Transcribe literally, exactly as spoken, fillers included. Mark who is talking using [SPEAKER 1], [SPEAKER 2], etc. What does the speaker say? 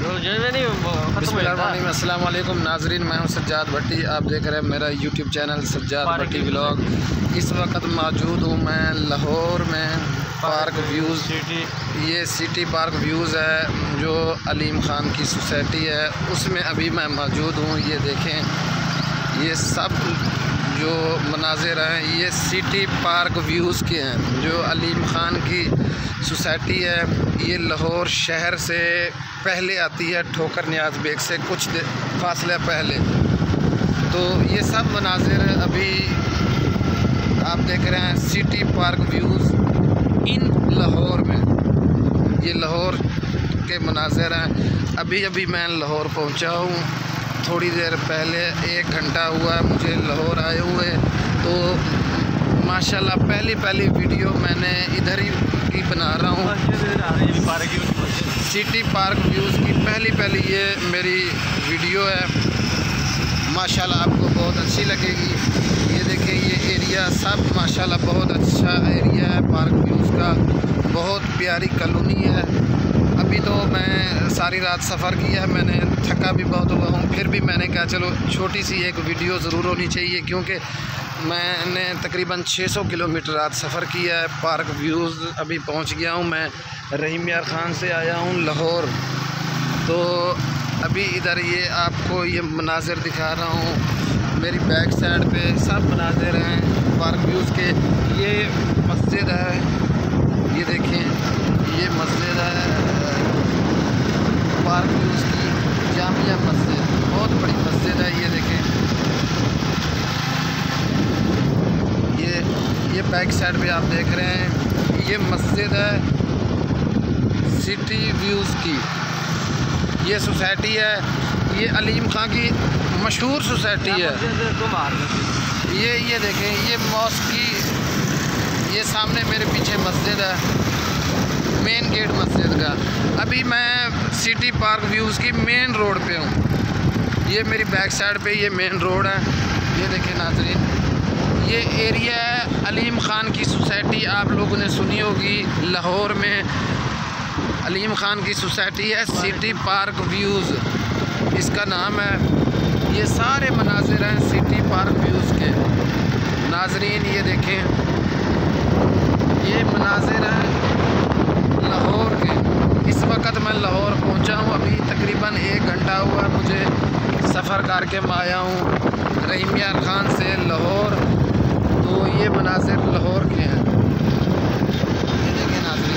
[SPEAKER 1] बिस्मिल्लाहिर्रहमानिर्रहीम। अस्सलाम वालेकुम नाजरीन, मैं हूं सज्जाद भट्टी। आप देख रहे हैं मेरा YouTube channel Sajjad Bhatti vlog. इस वक्त मौजूद हूं मैं लाहौर में पार्क व्यूज़। ये सिटी पार्क व्यूज़ है जो अलीम ख़ान की सोसाइटी है, उसमें अभी मैं मौजूद हूं। ये देखें, ये सब जो मनाज़िर हैं ये सिटी पार्क व्यूज़ के हैं जो अलीम ख़ान की सोसाइटी है। ये लाहौर शहर से पहले आती है, ठोकर नियाज़ बेग से कुछ फासले पहले। तो ये सब मनाज़िर अभी आप देख रहे हैं city park views in Lahore में। ये लाहौर के मनाज़िर हैं। अभी अभी मैं लाहौर पहुंचा हूँ, थोड़ी देर पहले, एक घंटा हुआ है मुझे लाहौर आए हुए। तो माशाल्लाह पहली पहली वीडियो मैंने इधर ही की बना रहा हूँ, सिटी पार्क व्यूज़ की पहली पहली ये मेरी वीडियो है। माशाल्लाह आपको बहुत अच्छी लगेगी। ये देखें, ये एरिया सब माशाल्लाह बहुत अच्छा एरिया है पार्क व्यूज़ का, बहुत प्यारी कॉलोनी है। अभी तो मैं सारी रात सफ़र किया है, मैंने थका भी बहुत हुआ हूँ, फिर भी मैंने कहा चलो छोटी सी एक वीडियो ज़रूर होनी चाहिए, क्योंकि मैंने तकरीबन छह सौ किलोमीटर रात सफ़र किया है। पार्क व्यूज़ अभी पहुँच गया हूँ मैं, रहीम यार ख़ान से आया हूँ लाहौर। तो अभी इधर ये आपको ये मनाज़िर दिखा रहा हूँ। मेरी बैक साइड पे सब मनाज़िर हैं पार्क व्यूज़ के। ये मस्जिद है, ये देखें, ये मस्जिद है पार्क व्यूज़ की, जामिया मस्जिद, बहुत बड़ी मस्जिद है। ये देखें, ये ये बैक साइड पे आप देख रहे हैं, ये मस्जिद है सिटी व्यूज़ की। ये सोसाइटी है, ये अलीम ख़ान की मशहूर सोसाइटी है। ये ये देखें, ये मॉस्क की, ये सामने मेरे पीछे मस्जिद है, मेन गेट मस्जिद का। अभी मैं सिटी पार्क व्यूज़ की मेन रोड पे हूँ। ये मेरी बैक साइड पे ये मेन रोड है। ये देखें नाज़रीन, ये एरिया है अलीम ख़ान की सोसाइटी। आप लोगों ने सुनी होगी, लाहौर में अलीम ख़ान की सोसाइटी है सिटी पार्क व्यूज़, इसका नाम है। ये सारे मनाज़िर हैं सिटी पार्क व्यूज़ के। नाज़रीन ये देखें, ये मनाज़िर हैं लाहौर के। इस वक्त मैं लाहौर पहुंचा हूं, अभी तकरीबन एक घंटा हुआ मुझे सफ़र करके मैं आया हूं रहीम यार ख़ान से लाहौर। तो ये मनाज़िर लाहौर के हैं, ये देखें नाज़रीन।